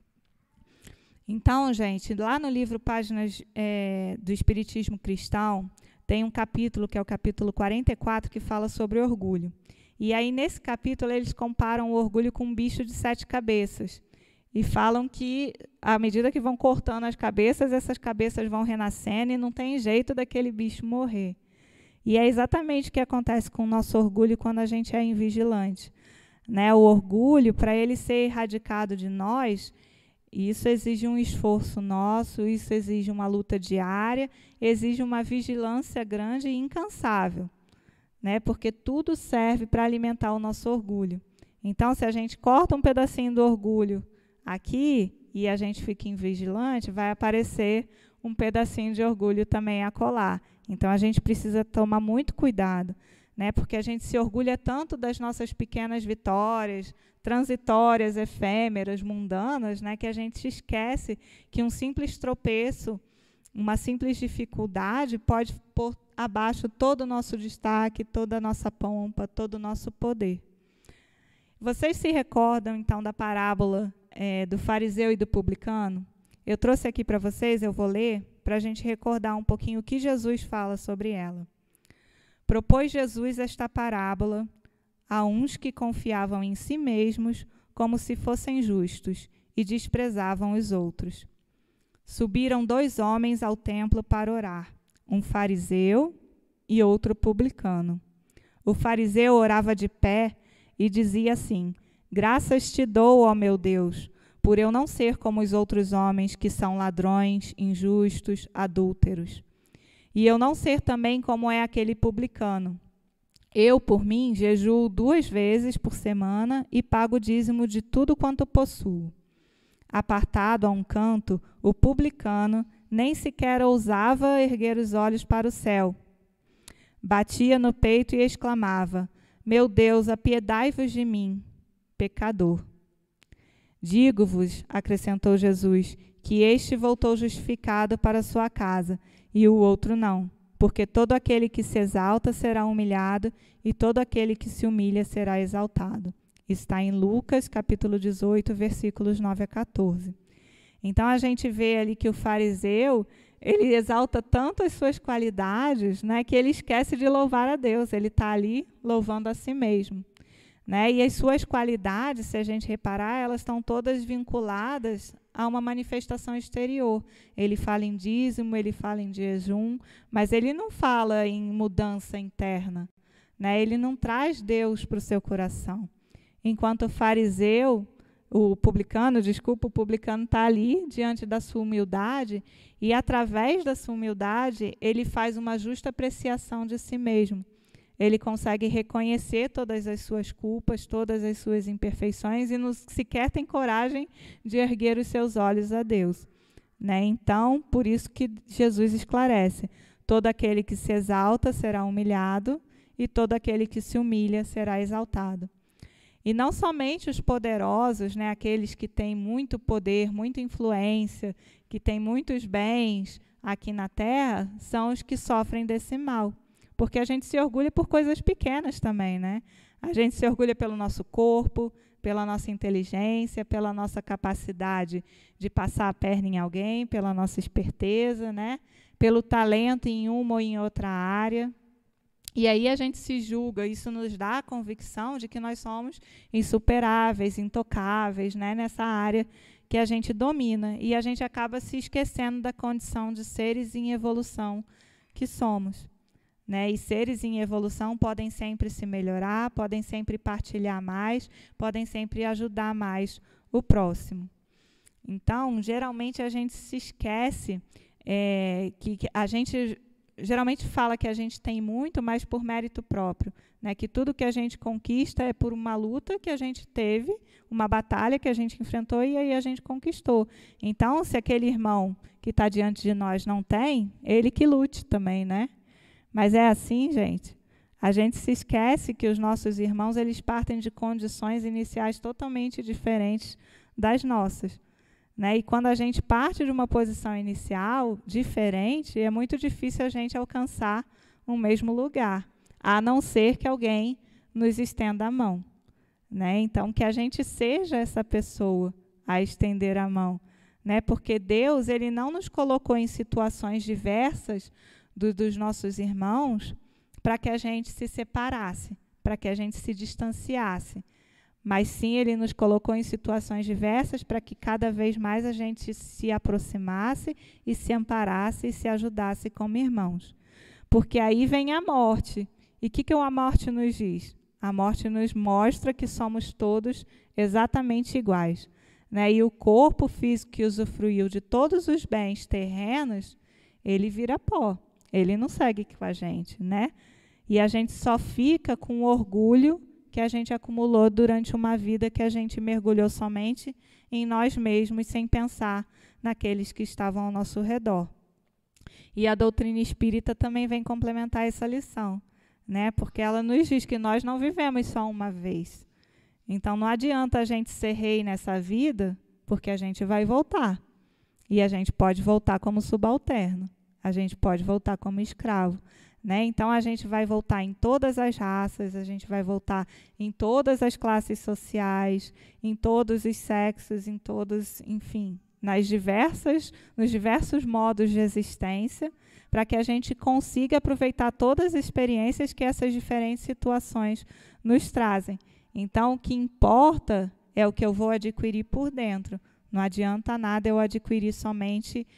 Então, gente, lá no livro Páginas do Espiritismo Cristão, tem um capítulo, que é o capítulo 44, que fala sobre orgulho. E aí, nesse capítulo, eles comparam o orgulho com um bicho de 7 cabeças. E falam que, à medida que vão cortando as cabeças, essas cabeças vão renascendo e não tem jeito daquele bicho morrer. E é exatamente o que acontece com o nosso orgulho quando a gente é invigilante. Né? O orgulho, para ele ser erradicado de nós, isso exige um esforço nosso, isso exige uma luta diária, exige uma vigilância grande e incansável. Né? Porque tudo serve para alimentar o nosso orgulho. Então, se a gente corta um pedacinho do orgulho aqui e a gente fica invigilante, vai aparecer um pedacinho de orgulho também a colar. Então, a gente precisa tomar muito cuidado, né? Porque a gente se orgulha tanto das nossas pequenas vitórias, transitórias, efêmeras, mundanas, né? Que a gente esquece que um simples tropeço, uma simples dificuldade pode pôr abaixo todo o nosso destaque, toda a nossa pompa, todo o nosso poder. Vocês se recordam, então, da parábola do fariseu e do publicano? Eu trouxe aqui para vocês, eu vou ler, para a gente recordar um pouquinho o que Jesus fala sobre ela. Propôs Jesus esta parábola a uns que confiavam em si mesmos como se fossem justos e desprezavam os outros. Subiram 2 homens ao templo para orar, um fariseu e outro publicano. O fariseu orava de pé e dizia assim: Graças te dou, ó meu Deus, por eu não ser como os outros homens que são ladrões, injustos, adúlteros. E eu não ser também como é aquele publicano. Eu, por mim, jejuo 2 vezes por semana e pago o dízimo de tudo quanto possuo. Apartado a um canto, o publicano nem sequer ousava erguer os olhos para o céu. Batia no peito e exclamava: Meu Deus, apiedai-vos de mim, pecador. Digo-vos, acrescentou Jesus, que este voltou justificado para sua casa, e o outro não. Porque todo aquele que se exalta será humilhado, e todo aquele que se humilha será exaltado. Está em Lucas, capítulo 18, versículos 9 a 14. Então, a gente vê ali que o fariseu, ele exalta tanto as suas qualidades, né, que ele esquece de louvar a Deus. Ele está ali louvando a si mesmo. Né? E as suas qualidades, se a gente reparar, elas estão todas vinculadas a uma manifestação exterior. Ele fala em dízimo, ele fala em jejum, mas ele não fala em mudança interna. Né? Ele não traz Deus para o seu coração. Enquanto o fariseu, o publicano está ali diante da sua humildade e, através da sua humildade, ele faz uma justa apreciação de si mesmo. Ele consegue reconhecer todas as suas culpas, todas as suas imperfeições e não sequer tem coragem de erguer os seus olhos a Deus. Né? Então, por isso que Jesus esclarece: todo aquele que se exalta será humilhado e todo aquele que se humilha será exaltado. E não somente os poderosos, né, aqueles que têm muito poder, muita influência, que têm muitos bens aqui na terra, são os que sofrem desse mal. Porque a gente se orgulha por coisas pequenas também, né? A gente se orgulha pelo nosso corpo, pela nossa inteligência, pela nossa capacidade de passar a perna em alguém, pela nossa esperteza, né? Pelo talento em uma ou em outra área. E aí a gente se julga, isso nos dá a convicção de que nós somos insuperáveis, intocáveis, né? Nessa área que a gente domina. E a gente acaba se esquecendo da condição de seres em evolução que somos. Né? E seres em evolução podem sempre se melhorar, podem sempre partilhar mais, podem sempre ajudar mais o próximo. Então, geralmente a gente se esquece que a gente geralmente fala que a gente tem muito, mas por mérito próprio, né? Que tudo que a gente conquista é por uma luta que a gente teve, uma batalha que a gente enfrentou e aí a gente conquistou. Então, se aquele irmão que está diante de nós não tem, ele que lute também, né? Mas é assim, gente. A gente se esquece que os nossos irmãos, eles partem de condições iniciais totalmente diferentes das nossas. Né? E quando a gente parte de uma posição inicial diferente, é muito difícil a gente alcançar o mesmo lugar, a não ser que alguém nos estenda a mão. Né? Então, que a gente seja essa pessoa a estender a mão. Né? Porque Deus, ele não nos colocou em situações diversas dos nossos irmãos para que a gente se separasse, para que a gente se distanciasse. Mas sim, ele nos colocou em situações diversas para que cada vez mais a gente se aproximasse e se amparasse e se ajudasse como irmãos. Porque aí vem a morte. E o que a morte nos diz? A morte nos mostra que somos todos exatamente iguais. Né? E o corpo físico que usufruiu de todos os bens terrenos, ele vira pó. Ele não segue com a gente, né? E a gente só fica com o orgulho que a gente acumulou durante uma vida que a gente mergulhou somente em nós mesmos, sem pensar naqueles que estavam ao nosso redor. E a doutrina espírita também vem complementar essa lição, né? Porque ela nos diz que nós não vivemos só uma vez. Então, não adianta a gente ser rei nessa vida, porque a gente vai voltar. E a gente pode voltar como subalterno. A gente pode voltar como escravo. Né? Então, a gente vai voltar em todas as raças, a gente vai voltar em todas as classes sociais, em todos os sexos, em todos, enfim. nos diversos modos de existência, para que a gente consiga aproveitar todas as experiências que essas diferentes situações nos trazem. Então, o que importa é o que eu vou adquirir por dentro. Não adianta nada eu adquirir somente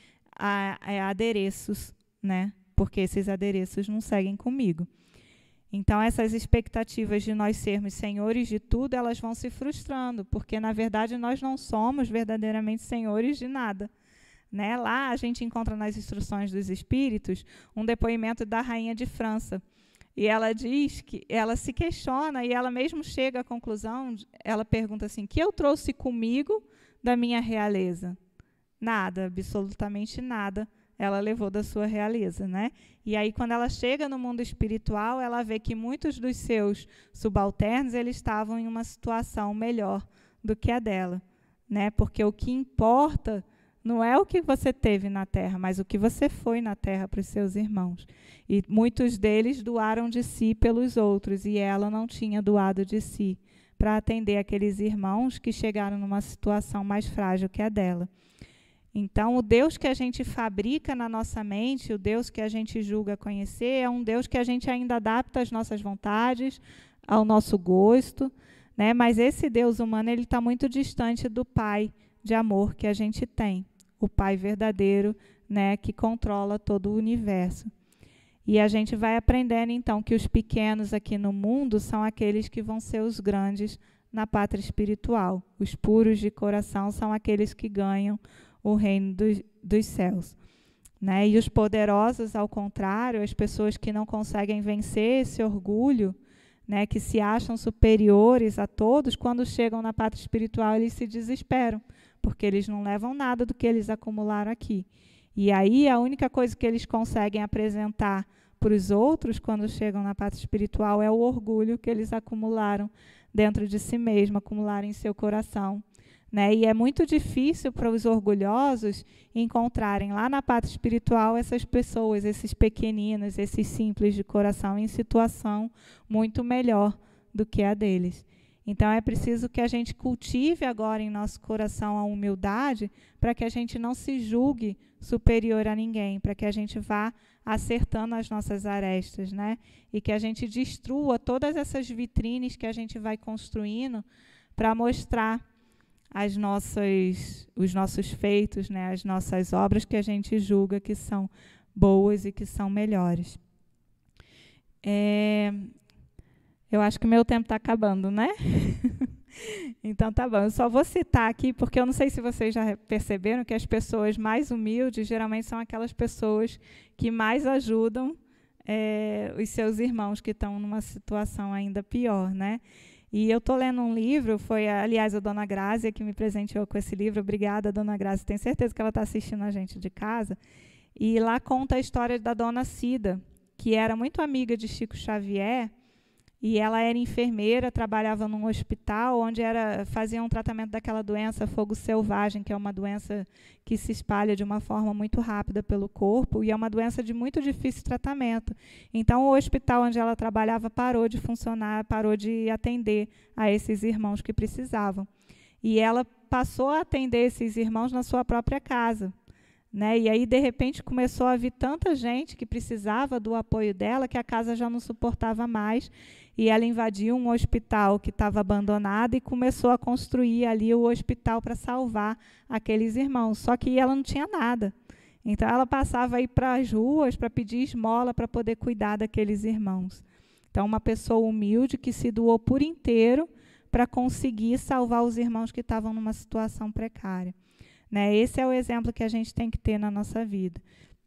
adereços, né? Porque esses adereços não seguem comigo. Então, essas expectativas de nós sermos senhores de tudo, elas vão se frustrando, porque, na verdade, nós não somos verdadeiramente senhores de nada. Né? Lá a gente encontra nas instruções dos espíritos um depoimento da rainha de França. E ela diz que ela se questiona e ela mesmo chega à conclusão, ela pergunta assim, que eu trouxe comigo da minha realeza? Nada, absolutamente nada ela levou da sua realeza, né? E aí, quando ela chega no mundo espiritual, ela vê que muitos dos seus subalternos, eles estavam em uma situação melhor do que a dela, né? Porque o que importa não é o que você teve na Terra, mas o que você foi na Terra para os seus irmãos. E muitos deles doaram de si pelos outros, e ela não tinha doado de si para atender aqueles irmãos que chegaram numa situação mais frágil que a dela. Então, o Deus que a gente fabrica na nossa mente, o Deus que a gente julga conhecer, é um Deus que a gente ainda adapta às nossas vontades, ao nosso gosto, né? Mas esse Deus humano, ele está muito distante do Pai de amor que a gente tem, o Pai verdadeiro, né, que controla todo o universo. E a gente vai aprendendo, então, que os pequenos aqui no mundo são aqueles que vão ser os grandes na pátria espiritual. Os puros de coração são aqueles que ganham o reino dos céus. Né? E os poderosos, ao contrário, as pessoas que não conseguem vencer esse orgulho, né, que se acham superiores a todos, quando chegam na pátria espiritual, eles se desesperam, porque eles não levam nada do que eles acumularam aqui. E aí a única coisa que eles conseguem apresentar para os outros, quando chegam na pátria espiritual, é o orgulho que eles acumularam dentro de si mesmo, acumularam em seu coração. Né? E é muito difícil para os orgulhosos encontrarem lá na pátria espiritual essas pessoas, esses pequeninos, esses simples de coração, em situação muito melhor do que a deles. Então, é preciso que a gente cultive agora em nosso coração a humildade para que a gente não se julgue superior a ninguém, para que a gente vá acertando as nossas arestas, né? E que a gente destrua todas essas vitrines que a gente vai construindo para mostrar os nossos feitos, né? As nossas obras que a gente julga que são boas e que são melhores. Eu acho que meu tempo está acabando, né? Então, tá bom. Eu só vou citar aqui, porque eu não sei se vocês já perceberam que as pessoas mais humildes, geralmente, são aquelas pessoas que mais ajudam os seus irmãos que estão numa situação ainda pior, né? E eu estou lendo um livro, foi, aliás, a Dona Grácia que me presenteou com esse livro. Obrigada, Dona Grácia. Tenho certeza que ela está assistindo a gente de casa. E lá conta a história da Dona Cida, que era muito amiga de Chico Xavier, e ela era enfermeira, trabalhava num hospital onde fazia um tratamento daquela doença fogo selvagem, que é uma doença que se espalha de uma forma muito rápida pelo corpo e é uma doença de muito difícil tratamento. Então, o hospital onde ela trabalhava parou de funcionar, parou de atender a esses irmãos que precisavam. E ela passou a atender esses irmãos na sua própria casa. Né? E aí, de repente, começou a vir tanta gente que precisava do apoio dela que a casa já não suportava mais e ela invadiu um hospital que estava abandonado e começou a construir ali o hospital para salvar aqueles irmãos. Só que ela não tinha nada. Então, ela passava aí para as ruas para pedir esmola para poder cuidar daqueles irmãos. Então, uma pessoa humilde que se doou por inteiro para conseguir salvar os irmãos que estavam numa situação precária. Né? Esse é o exemplo que a gente tem que ter na nossa vida.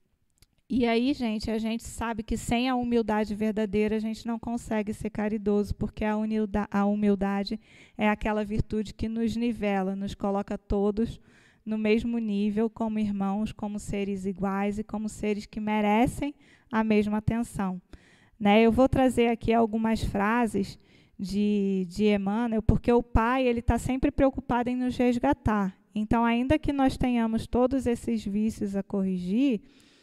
E aí, gente, a gente sabe que sem a humildade verdadeira a gente não consegue ser caridoso, porque a humildade é aquela virtude que nos nivela, nos coloca todos no mesmo nível, como irmãos, como seres iguais e como seres que merecem a mesma atenção. Né? Eu vou trazer aqui algumas frases de Emmanuel, porque o Pai está sempre preocupado em nos resgatar. Então, ainda que nós tenhamos todos esses vícios a corrigir,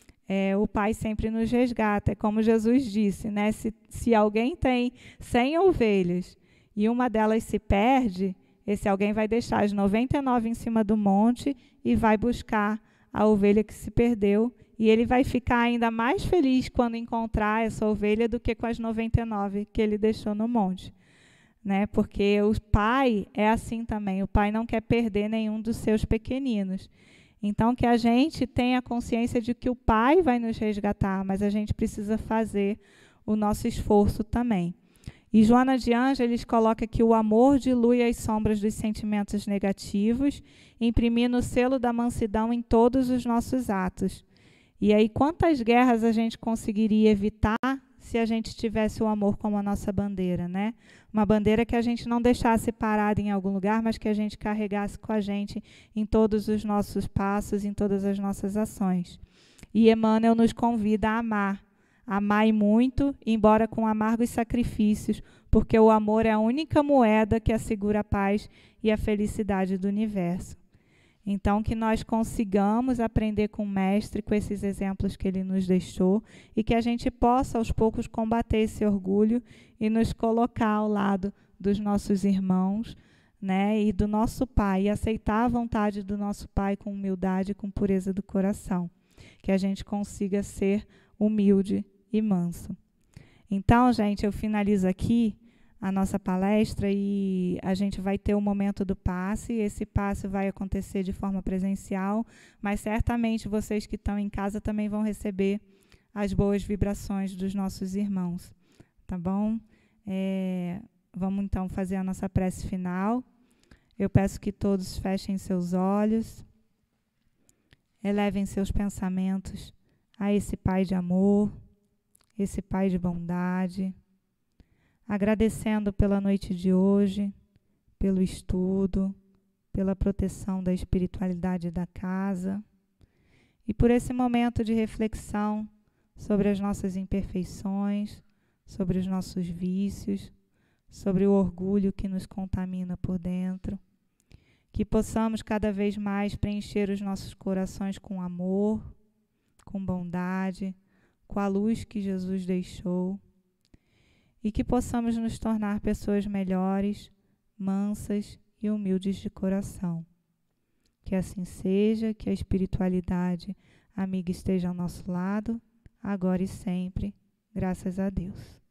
o Pai sempre nos resgata. É como Jesus disse, né? Se alguém tem 100 ovelhas e uma delas se perde, esse alguém vai deixar as 99 em cima do monte e vai buscar a ovelha que se perdeu, e ele vai ficar ainda mais feliz quando encontrar essa ovelha do que com as 99 que ele deixou no monte, né? Porque o pai é assim também, o pai não quer perder nenhum dos seus pequeninos. Então, que a gente tenha consciência de que o pai vai nos resgatar, mas a gente precisa fazer o nosso esforço também. E Joana de Ângeles coloca que o amor dilui as sombras dos sentimentos negativos, imprimindo o selo da mansidão em todos os nossos atos. E aí, quantas guerras a gente conseguiria evitar se a gente tivesse o amor como a nossa bandeira, né? Uma bandeira que a gente não deixasse parada em algum lugar, mas que a gente carregasse com a gente em todos os nossos passos, em todas as nossas ações. E Emmanuel nos convida a amar. Amai muito, embora com amargos sacrifícios, porque o amor é a única moeda que assegura a paz e a felicidade do universo. Então, que nós consigamos aprender com o Mestre, com esses exemplos que ele nos deixou, e que a gente possa, aos poucos, combater esse orgulho e nos colocar ao lado dos nossos irmãos, né, e do nosso Pai, e aceitar a vontade do nosso Pai com humildade e com pureza do coração. Que a gente consiga ser humilde e manso. Então, gente, eu finalizo aqui a nossa palestra e a gente vai ter o momento do passe. Esse passe vai acontecer de forma presencial, mas certamente vocês que estão em casa também vão receber as boas vibrações dos nossos irmãos, tá bom? Vamos então fazer a nossa prece final. Eu peço que todos fechem seus olhos, elevem seus pensamentos a esse Pai de amor, esse Pai de bondade, agradecendo pela noite de hoje, pelo estudo, pela proteção da espiritualidade da casa e por esse momento de reflexão sobre as nossas imperfeições, sobre os nossos vícios, sobre o orgulho que nos contamina por dentro. Que possamos cada vez mais preencher os nossos corações com amor, com bondade, com a luz que Jesus deixou, e que possamos nos tornar pessoas melhores, mansas e humildes de coração. Que assim seja, que a espiritualidade amiga esteja ao nosso lado, agora e sempre, graças a Deus.